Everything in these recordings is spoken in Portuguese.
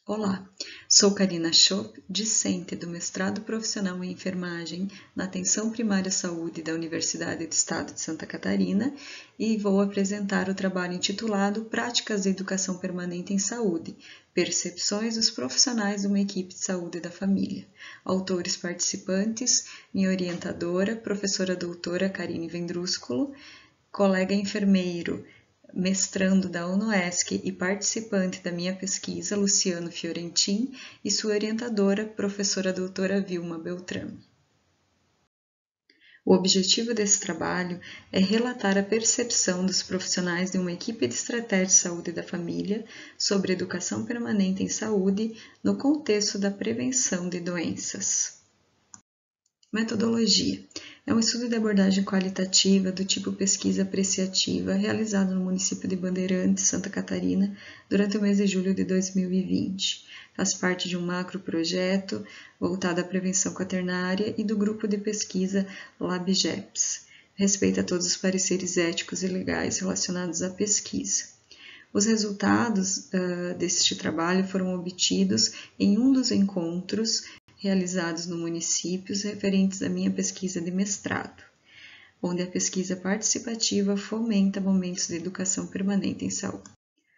Olá, sou Karina Schopp, discente do mestrado profissional em enfermagem na Atenção Primária à Saúde da Universidade do Estado de Santa Catarina e vou apresentar o trabalho intitulado Práticas de Educação Permanente em Saúde, Percepções dos Profissionais de uma Equipe de Saúde da Família. Autores participantes, minha orientadora, professora doutora Karine Vendrúsculo, colega enfermeiro, mestrando da UNOESC e participante da minha pesquisa, Luciano Fiorentin, e sua orientadora, professora doutora Vilma Beltrame. O objetivo desse trabalho é relatar a percepção dos profissionais de uma equipe de estratégia de saúde da família sobre educação permanente em saúde no contexto da prevenção de doenças. Metodologia. É um estudo de abordagem qualitativa do tipo pesquisa apreciativa realizado no município de Bandeirantes, Santa Catarina, durante o mês de julho de 2020. Faz parte de um macroprojeto voltado à prevenção quaternária e do grupo de pesquisa LabGEPS. Respeita todos os pareceres éticos e legais relacionados à pesquisa. Os resultados deste trabalho foram obtidos em um dos encontros realizados no município referentes à minha pesquisa de mestrado, onde a pesquisa participativa fomenta momentos de educação permanente em saúde.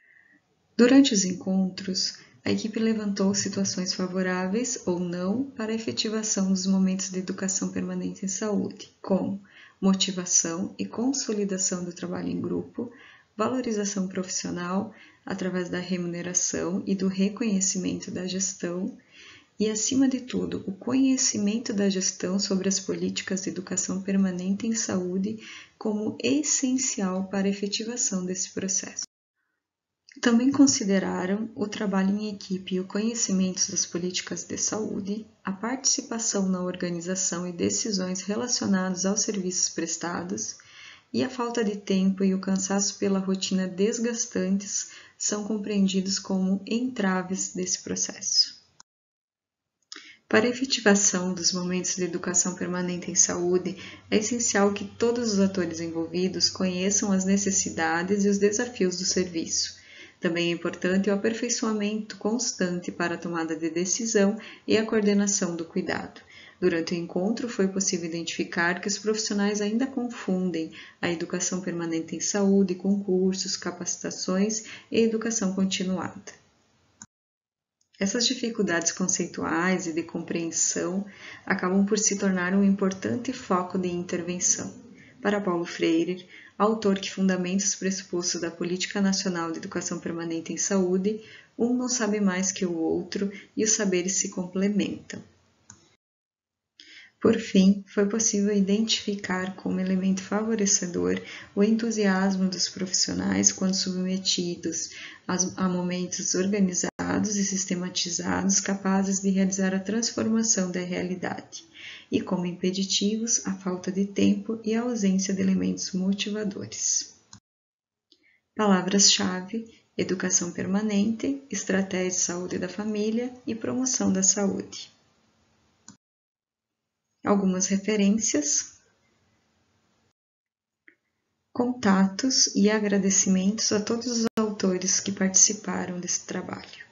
Durante os encontros, a equipe levantou situações favoráveis ou não para a efetivação dos momentos de educação permanente em saúde, como motivação e consolidação do trabalho em grupo, valorização profissional através da remuneração e do reconhecimento da gestão, e, acima de tudo, o conhecimento da gestão sobre as políticas de educação permanente em saúde como essencial para a efetivação desse processo. Também consideraram o trabalho em equipe e o conhecimento das políticas de saúde, a participação na organização e decisões relacionadas aos serviços prestados, e a falta de tempo e o cansaço pela rotina desgastantes são compreendidos como entraves desse processo. Para a efetivação dos momentos de educação permanente em saúde, é essencial que todos os atores envolvidos conheçam as necessidades e os desafios do serviço. Também é importante o aperfeiçoamento constante para a tomada de decisão e a coordenação do cuidado. Durante o encontro, foi possível identificar que os profissionais ainda confundem a educação permanente em saúde com cursos, capacitações e educação continuada. Essas dificuldades conceituais e de compreensão acabam por se tornar um importante foco de intervenção. Para Paulo Freire, autor que fundamenta os pressupostos da Política Nacional de Educação Permanente em Saúde, um não sabe mais que o outro e os saberes se complementam. Por fim, foi possível identificar como elemento favorecedor o entusiasmo dos profissionais quando submetidos a momentos organizados e sistematizados capazes de realizar a transformação da realidade, e como impeditivos a falta de tempo e a ausência de elementos motivadores. Palavras-chave: educação permanente, estratégia de saúde da família e promoção da saúde. Algumas referências, contatos e agradecimentos a todos os autores que participaram desse trabalho.